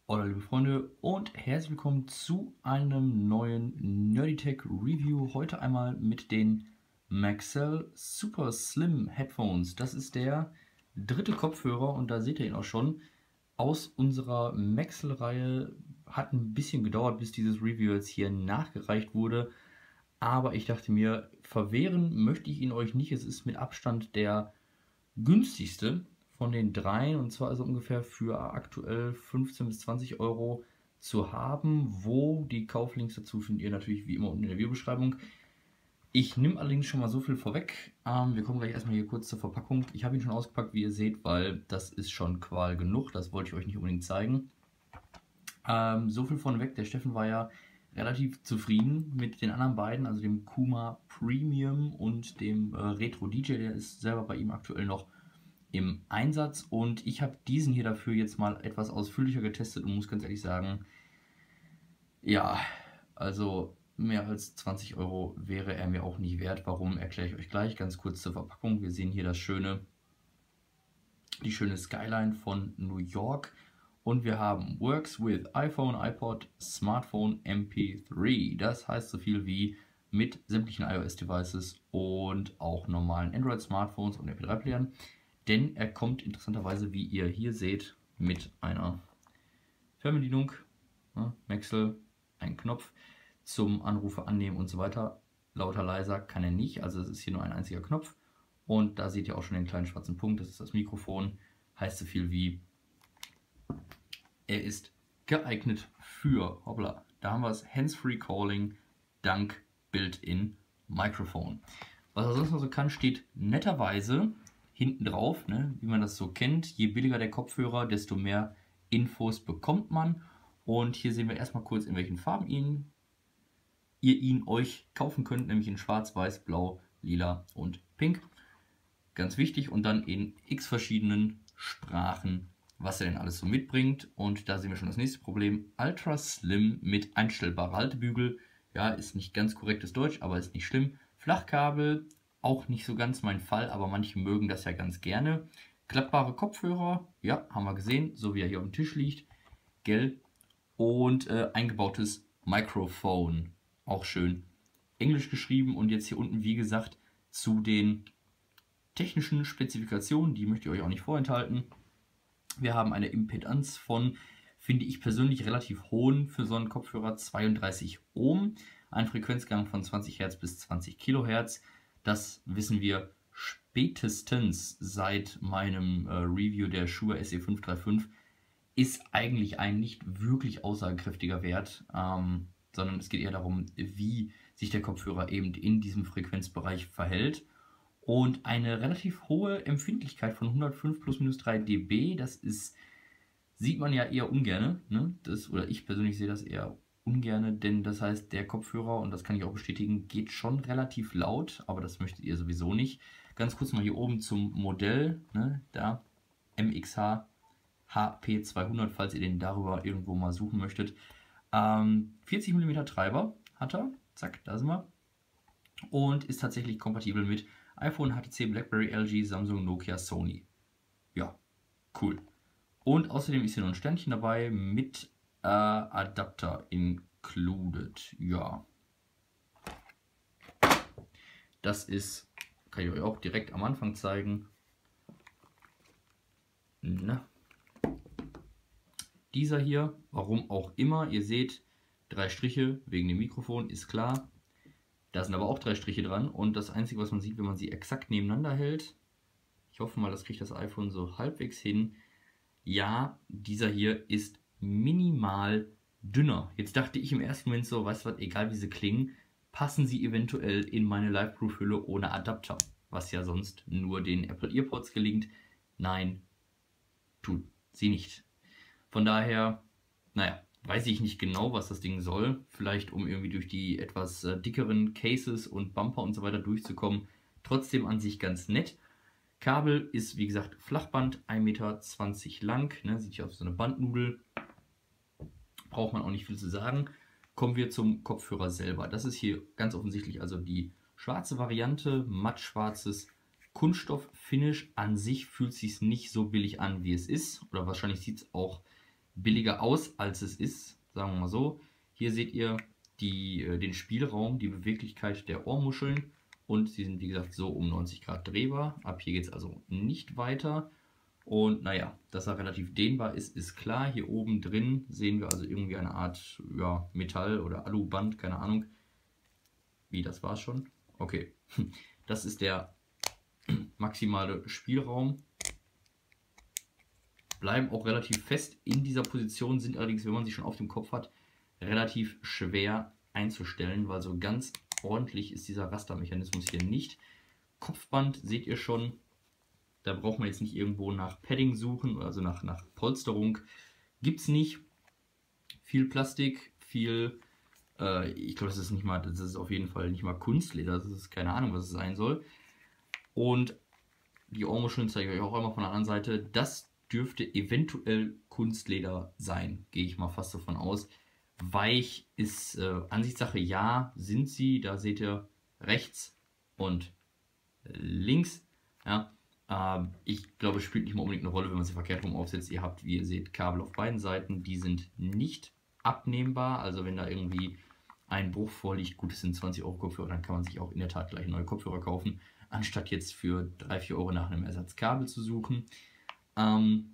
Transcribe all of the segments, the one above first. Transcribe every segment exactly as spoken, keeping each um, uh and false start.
Hallo liebe Freunde und herzlich willkommen zu einem neuen Nerdytech Review. Heute einmal mit den Maxell Super Slim Headphones. Das ist der dritte Kopfhörer und da seht ihr ihn auch schon. Aus unserer Maxell-Reihe hat ein bisschen gedauert, bis dieses Review jetzt hier nachgereicht wurde. Aber ich dachte mir, verwehren möchte ich ihn euch nicht. Es ist mit Abstand der günstigste von den dreien, und zwar also ungefähr für aktuell fünfzehn bis zwanzig Euro zu haben, wo die Kauflinks dazu findet ihr natürlich wie immer unten in der Videobeschreibung. Ich nehme allerdings schon mal so viel vorweg. Ähm, wir kommen gleich erstmal hier kurz zur Verpackung. Ich habe ihn schon ausgepackt, wie ihr seht, weil das ist schon Qual genug. Das wollte ich euch nicht unbedingt zeigen. Ähm, so viel vorneweg. Der Steffen war ja relativ zufrieden mit den anderen beiden, also dem Kuma Premium und dem äh, Retro D J. Der ist selber bei ihm aktuell noch im Einsatz und ich habe diesen hier dafür jetzt mal etwas ausführlicher getestet und muss ganz ehrlich sagen, ja, also mehr als zwanzig Euro wäre er mir auch nicht wert. Warum, erkläre ich euch gleich. Ganz kurz zur Verpackung. Wir sehen hier das schöne, die schöne Skyline von New York und wir haben Works with iPhone, iPod, Smartphone, M P drei. Das heißt so viel wie mit sämtlichen iOS-Devices und auch normalen Android-Smartphones und M P drei Playern. Denn er kommt interessanterweise, wie ihr hier seht, mit einer Fernbedienung, ne, Maxell, ein Knopf zum Anrufe annehmen und so weiter. Lauter, leiser kann er nicht, also es ist hier nur ein einziger Knopf. Und da seht ihr auch schon den kleinen schwarzen Punkt, das ist das Mikrofon. Heißt so viel wie, er ist geeignet für, hoppla, da haben wir es, Hands-Free Calling dank Built-in Mikrofon. Was er sonst noch so kann, steht netterweise hinten drauf, ne, wie man das so kennt. Je billiger der Kopfhörer, desto mehr Infos bekommt man. Und hier sehen wir erstmal kurz, in welchen Farben ihn, ihr ihn euch kaufen könnt, nämlich in schwarz, weiß, blau, lila und pink. Ganz wichtig. Und dann in x verschiedenen Sprachen, was er denn alles so mitbringt. Und da sehen wir schon das nächste Problem. Ultra Slim mit einstellbarer Haltebügel. Ja, ist nicht ganz korrektes Deutsch, aber ist nicht schlimm. Flachkabel. Auch nicht so ganz mein Fall, aber manche mögen das ja ganz gerne. Klappbare Kopfhörer, ja, haben wir gesehen, so wie er hier auf dem Tisch liegt. Gell? Und äh, eingebautes Mikrofon, auch schön. Englisch geschrieben und jetzt hier unten, wie gesagt, zu den technischen Spezifikationen, die möchte ich euch auch nicht vorenthalten. Wir haben eine Impedanz von, finde ich persönlich, relativ hohen für so einen Kopfhörer, zweiunddreißig Ohm. Ein Frequenzgang von zwanzig Hertz bis zwanzig Kilohertz. Das wissen wir spätestens seit meinem äh, Review der Shure S E fünf drei fünf. Ist eigentlich ein nicht wirklich aussagekräftiger Wert, ähm, sondern es geht eher darum, wie sich der Kopfhörer eben in diesem Frequenzbereich verhält. Und eine relativ hohe Empfindlichkeit von hundertfünf plus minus drei dB, das ist, sieht man ja eher ungerne, ne? Das, oder ich persönlich sehe das eher ungerne, denn das heißt, der Kopfhörer, und das kann ich auch bestätigen, geht schon relativ laut, aber das möchtet ihr sowieso nicht. Ganz kurz mal hier oben zum Modell, ne, da M X H H P zweihundert, falls ihr den darüber irgendwo mal suchen möchtet. Ähm, vierzig Millimeter Treiber hat er, zack, da sind wir. Und ist tatsächlich kompatibel mit iPhone, H T C, BlackBerry, L G, Samsung, Nokia, Sony. Ja, cool. Und außerdem ist hier noch ein Sternchen dabei mit äh, Adapter included. Ja. Das ist, kann ich euch auch direkt am Anfang zeigen. Na. Dieser hier, warum auch immer, ihr seht, drei Striche wegen dem Mikrofon, ist klar. Da sind aber auch drei Striche dran und das Einzige, was man sieht, wenn man sie exakt nebeneinander hält, ich hoffe mal, das kriegt das iPhone so halbwegs hin. Ja, dieser hier ist minimal dünner. Jetzt dachte ich im ersten Moment so, weißt du was, egal wie sie klingen, passen sie eventuell in meine Liveproof-Hülle ohne Adapter, was ja sonst nur den Apple EarPods gelingt. Nein, tut sie nicht. Von daher, naja, weiß ich nicht genau, was das Ding soll. Vielleicht um irgendwie durch die etwas äh, dickeren Cases und Bumper und so weiter durchzukommen. Trotzdem an sich ganz nett. Kabel ist, wie gesagt, Flachband, ein Meter zwanzig lang, ne, sieht hier aus wie so eine Bandnudel. Braucht man auch nicht viel zu sagen. Kommen wir zum Kopfhörer selber. Das ist hier ganz offensichtlich also die schwarze Variante, mattschwarzes Kunststoff-Finish. An sich fühlt es sich nicht so billig an, wie es ist. Oder wahrscheinlich sieht es auch billiger aus, als es ist, sagen wir mal so. Hier seht ihr die, äh, den Spielraum, die Beweglichkeit der Ohrmuscheln und sie sind wie gesagt so um neunzig Grad drehbar. Ab hier geht es also nicht weiter. Und naja, dass er relativ dehnbar ist, ist klar. Hier oben drin sehen wir also irgendwie eine Art ja, Metall- oder Aluband, keine Ahnung. Wie, das war's schon? Okay, das ist der maximale Spielraum. Bleiben auch relativ fest in dieser Position, sind allerdings, wenn man sie schon auf dem Kopf hat, relativ schwer einzustellen, weil so ganz ordentlich ist dieser Rastermechanismus hier nicht. Kopfband seht ihr schon, da braucht man jetzt nicht irgendwo nach Padding suchen, also nach, nach Polsterung. Gibt es nicht. Viel Plastik, viel, äh, ich glaube, das ist nicht mal, das ist auf jeden Fall nicht mal Kunstleder, das ist keine Ahnung, was es sein soll. Und die Ohrmuscheln zeige ich euch auch einmal von der anderen Seite. Das dürfte eventuell Kunstleder sein, gehe ich mal fast davon aus. Weich ist äh, Ansichtssache, ja, sind sie. Da seht ihr rechts und links. Ja. Äh, ich glaube, es spielt nicht mal unbedingt eine Rolle, wenn man sie verkehrt rum aufsetzt. Ihr habt, wie ihr seht, Kabel auf beiden Seiten. Die sind nicht abnehmbar. Also wenn da irgendwie ein Bruch vorliegt, gut, es sind zwanzig Euro Kopfhörer, dann kann man sich auch in der Tat gleich neue Kopfhörer kaufen, anstatt jetzt für drei, vier Euro nach einem Ersatzkabel zu suchen. Ähm,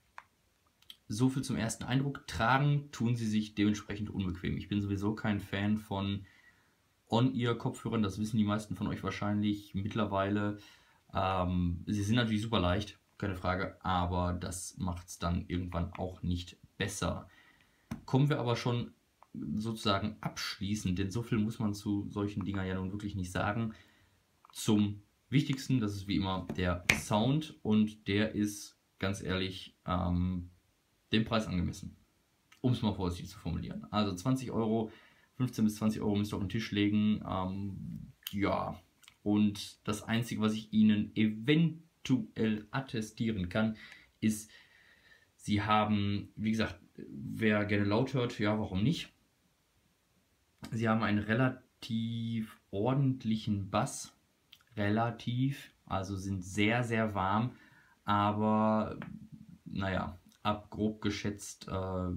so viel zum ersten Eindruck. Tragen tun sie sich dementsprechend unbequem. Ich bin sowieso kein Fan von On-Ear-Kopfhörern, das wissen die meisten von euch wahrscheinlich mittlerweile. Ähm, sie sind natürlich super leicht, keine Frage, aber das macht es dann irgendwann auch nicht besser. Kommen wir aber schon sozusagen abschließend, denn so viel muss man zu solchen Dingern ja nun wirklich nicht sagen, zum Wichtigsten. Das ist wie immer der Sound und der ist, ganz ehrlich, ähm, dem Preis angemessen, um es mal vorsichtig zu formulieren. Also zwanzig Euro, fünfzehn bis zwanzig Euro müsst ihr auf den Tisch legen. Ähm, ja, und das Einzige, was ich Ihnen eventuell attestieren kann, ist, Sie haben, wie gesagt, wer gerne laut hört, ja, warum nicht? Sie haben einen relativ ordentlichen Bass, relativ, also sind sehr, sehr warm, aber naja, ab grob geschätzt äh,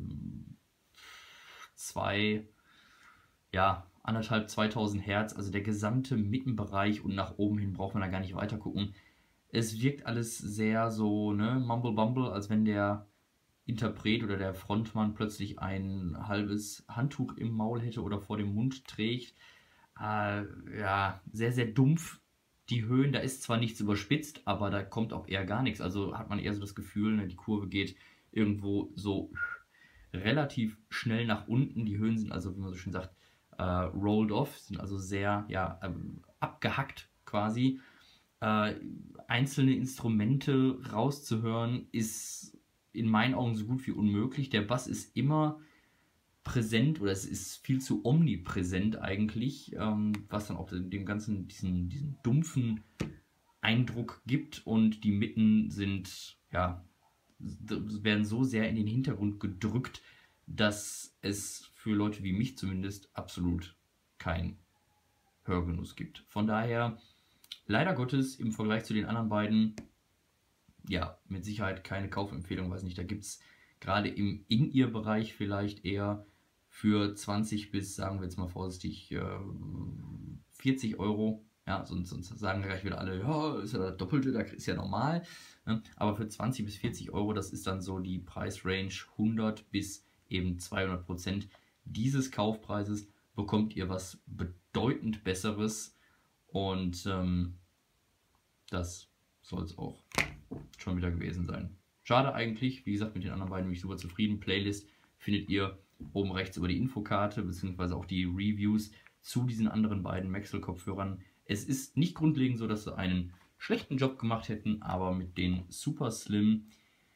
zwei, ja, anderthalb, zweitausend Hertz, also der gesamte Mittenbereich und nach oben hin braucht man da gar nicht weiter gucken. Es wirkt alles sehr so, ne, Mumble Bumble, als wenn der Interpret oder der Frontmann plötzlich ein halbes Handtuch im Maul hätte oder vor dem Mund trägt. Äh, ja, sehr, sehr dumpf. Die Höhen, da ist zwar nichts überspitzt, aber da kommt auch eher gar nichts. Also hat man eher so das Gefühl, ne, die Kurve geht irgendwo so relativ schnell nach unten. Die Höhen sind also, wie man so schön sagt, äh, rolled off, sind also sehr ja, ähm, abgehackt quasi. Äh, einzelne Instrumente rauszuhören ist in meinen Augen so gut wie unmöglich. Der Bass ist immer präsent oder es ist viel zu omnipräsent eigentlich, ähm, was dann auch dem Ganzen diesen, diesen dumpfen Eindruck gibt und die Mitten sind, ja, werden so sehr in den Hintergrund gedrückt, dass es für Leute wie mich zumindest absolut kein Hörgenuss gibt. Von daher, leider Gottes, im Vergleich zu den anderen beiden, ja, mit Sicherheit keine Kaufempfehlung, weiß nicht, da gibt es gerade im In-Ear-Bereich vielleicht eher für zwanzig bis, sagen wir jetzt mal vorsichtig, vierzig Euro. Ja, sonst, sonst sagen gleich wieder alle, ja, ist ja das Doppelte, das ist ja normal. Aber für zwanzig bis vierzig Euro, das ist dann so die Preisrange hundert bis eben zweihundert Prozent dieses Kaufpreises, bekommt ihr was bedeutend Besseres. Und ähm, das soll es auch schon wieder gewesen sein. Schade eigentlich, wie gesagt, mit den anderen beiden bin ich super zufrieden. Playlist findet ihr oben rechts über die Infokarte, beziehungsweise auch die Reviews zu diesen anderen beiden Maxell-Kopfhörern. Es ist nicht grundlegend so, dass sie einen schlechten Job gemacht hätten, aber mit den Super Slim,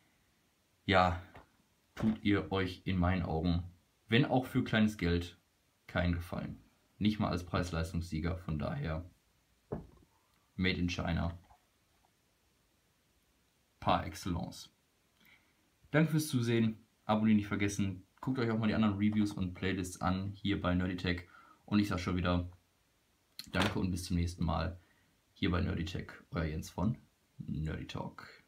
ja, tut ihr euch in meinen Augen, wenn auch für kleines Geld, keinen Gefallen. Nicht mal als Preis-Leistungssieger, von daher Made in China par excellence. Danke fürs Zusehen, abonnieren nicht vergessen, guckt euch auch mal die anderen Reviews und Playlists an, hier bei NerdyTech. Und ich sage schon wieder, danke und bis zum nächsten Mal, hier bei NerdyTech, euer Jens von Nerdy Talk.